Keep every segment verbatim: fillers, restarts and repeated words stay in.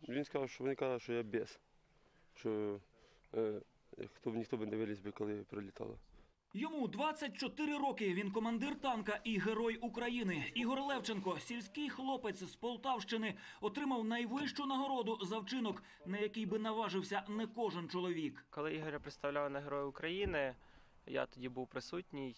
Він сказав, що вони казали, що я без, що е, хто б ніхто б не виліз би, коли прилітало. Йому двадцять чотири роки, він командир танка і герой України. Ігор Левченко, сільський хлопець з Полтавщини, отримав найвищу нагороду за вчинок, на який би наважився не кожен чоловік. Коли Ігоря представляли на Героя України, я тоді був присутній,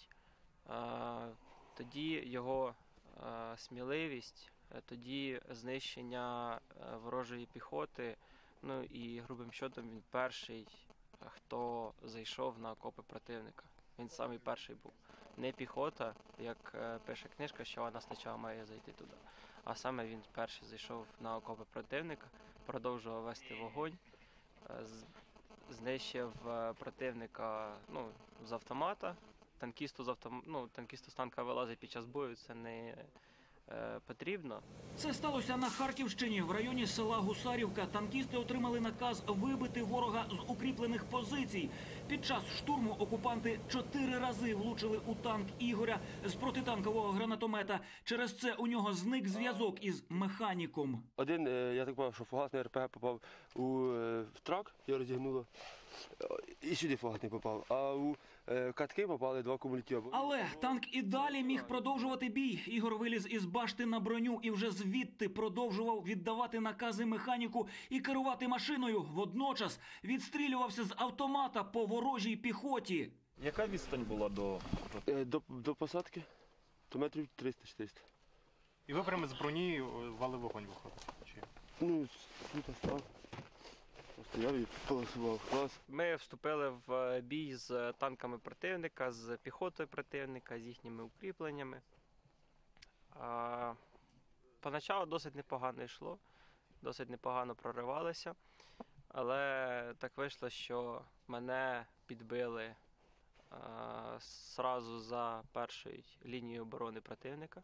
тоді його сміливість, тоді знищення ворожої піхоти, ну і грубим счетом він перший, хто зайшов на окопи противника. Він самий перший був. Не піхота, як пише книжка, що вона спочатку має зайти туди. А саме він перший зайшов на окопи противника, продовжував вести вогонь, знищив противника ну, з автомата. Танкісту з, автом... ну, танкісту з танка вилазить під час бою, це не е, потрібно. Це сталося на Харківщині. В районі села Гусарівка танкісти отримали наказ вибити ворога з укріплених позицій. Під час штурму окупанти чотири рази влучили у танк Ігоря з протитанкового гранатомета. Через це у нього зник зв'язок із механіком. Один, я так бачив, що фугасний РПГ попав у в трак, його розігнуло. І сюди фугас не попав, а у е, катки попали два кумулятиви. Але танк і далі міг продовжувати бій. Ігор виліз із башти на броню і вже звідти продовжував віддавати накази механіку і керувати машиною. Водночас відстрілювався з автомата по ворожій піхоті. Яка відстань була до... Е, до, до посадки? То метрів триста-чотириста. І ви прямо з броні вали вогонь виходить? Чи? Ну, тут став. Стояв і полосував клас. Ми вступили в бій з танками противника, з піхотою противника, з їхніми укріпленнями. Поначалу досить непогано йшло, досить непогано проривалися, але так вийшло, що мене підбили одразу за першою лінією оборони противника.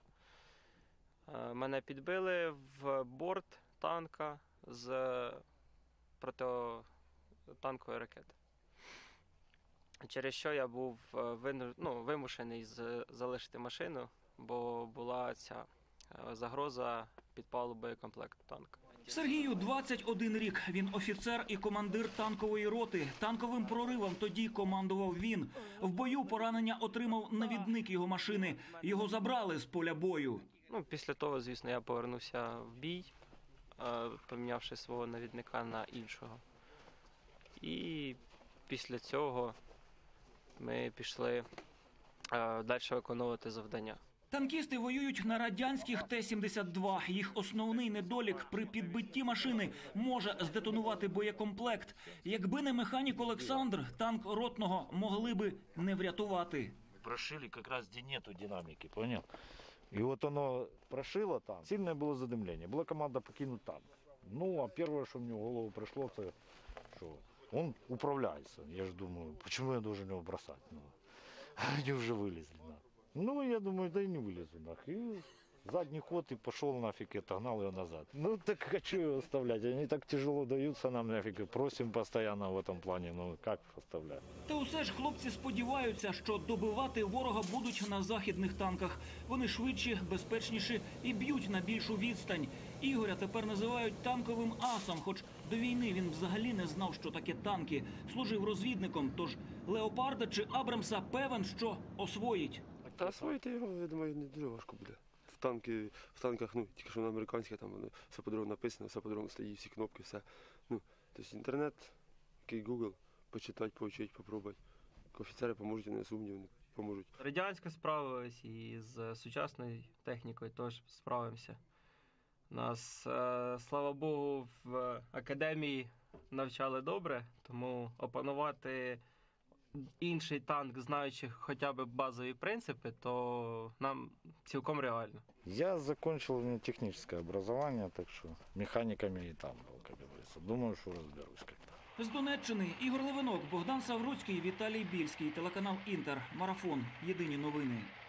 Мене підбили в борт танка з протитанкової ракети. Через що я був ну, вимушений залишити машину, бо була ця загроза підпалу боєкомплекту танка. Сергію двадцять один рік. Він офіцер і командир танкової роти. Танковим проривом тоді командував він. В бою поранення отримав навідник його машини. Його забрали з поля бою. Ну, після того, звісно, я повернувся в бій, помінявши свого навідника на іншого. І після цього ми пішли далі виконувати завдання. Танкісти воюють на радянських Т сімдесят два. Їх основний недолік – при підбитті машини може здетонувати боєкомплект. Якби не механік Олександр, танк ротного могли би не врятувати. Прошили якраз, де нету динаміки, поняв? І от воно прошило там, сильне було задимлення, була команда покинути танк. Ну, а перше, що мені в голову прийшло, це, що він управляється. Я ж думаю, чому я должен його бросати? Ну, вони вже вилізли. Ну, я думаю, да и не вылезу нахуй. И задний ход и пошел нафиг, и отогнал ее назад. Ну, так хочу его оставлять. Они так тяжело даются нам нафиг. Просим постоянно в этом плане. Ну, как оставлять? Та усе ж хлопці сподіваються, що добивати ворога будуть на західних танках. Вони швидші, безпечніші і б'ють на більшу відстань. Ігоря тепер називають танковим асом, хоч до війни він взагалі не знав, що таке танки. Служив розвідником, тож Леопарда чи Абрамса певен, що освоїть. Та освоїти його, я думаю, не дуже важко буде. В, танки, в танках, ну, тільки що на американських, там воно все по-другому написано, все по-другому стоїть, всі кнопки, все. Ну, тобто інтернет, який Google, почитати, повчити, попробувати. Офіцери поможуть, не сумнів, поможуть. Радянська справилась і з сучасною технікою теж справимося. Нас, слава Богу, в академії навчали добре, тому опанувати інший танк, знаючи хоча б базові принципи, то нам цілком реально. Я закончил техническое образование, так что механиками и там был, как говорится. Думаю, что разберусь как-то. З Донеччини Ігор Левинок, Богдан Савруцький, Віталій Більський, телеканал «Інтер», Марафон, Єдині новини.